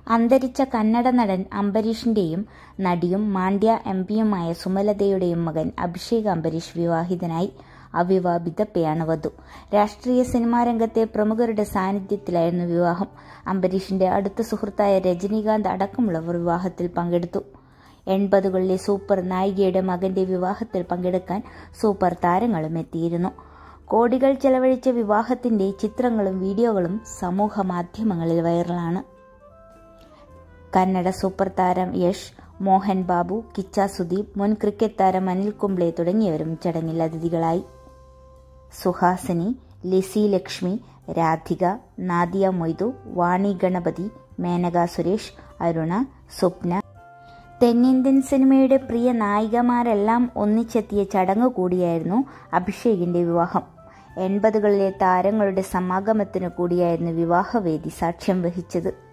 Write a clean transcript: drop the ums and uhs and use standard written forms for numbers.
അന്തരിച്ച കന്നഡ നടൻ അംബരീഷിന്റെയും നടിയും മാണ്ഡ്യ എംപിയുമായ സുമലതയുടെയും മകൻ അഭിഷേക് അംബരീഷ് വിവാഹിതനായി. അവിവാഹിതയാണ് വധു. രാഷ്ട്രീയ സിനിമാ രംഗത്തെ പ്രമുഖരുടെ സാന്നിധ്യത്തിലായിരുന്നു വിവാഹം. അംബരീഷിന്റെ അടുത്ത സുഹൃത്തായ രജനീകാന്ത് അടക്കമുള്ളവർ വിവാഹത്തിൽ പങ്കെടുത്തു. 80കളിലെ സൂപ്പർ നായികയുടെ മകന്റെ വിവാഹത്തിൽ പങ്കെടുക്കാൻ സൂപ്പർ താരങ്ങളും എത്തിയിരുന്നു. കോടികൾ ചെലവഴിച്ച വിവാഹത്തിന്റെ ചിത്രങ്ങളും വീഡിയോകളും സമൂഹ മാധ്യമങ്ങളിൽ വൈറലാണ്. കന്നഡ സൂപ്പർ താരം യഷ്, മോഹൻ ബാബു, കിച്ച സുദീപ്, മുൻ ക്രിക്കറ്റ് താരം അനിൽ കുംബ്ലെ തുടങ്ങിയവരും ചടങ്ങിൽ അതിഥികളായി. സുഹാസിനി, ലിസി ലക്ഷ്മി, രാധിക, നാദിയ മൊയ്തു, വാണി ഗണപതി, മേനക സുരേഷ്, അരുണ, സ്വപ്ന, തെന്നിന്ത്യൻ സിനിമയുടെ പ്രിയ നായികമാരെല്ലാം ഒന്നിച്ചെത്തിയ ചടങ്ങ് കൂടിയായിരുന്നു അഭിഷേകിന്റെ വിവാഹം. 80കളിലെ താരങ്ങളുടെ സമാഗമത്തിനു കൂടിയായിരുന്നു വിവാഹവേദി സാക്ഷ്യം വഹിച്ചത്.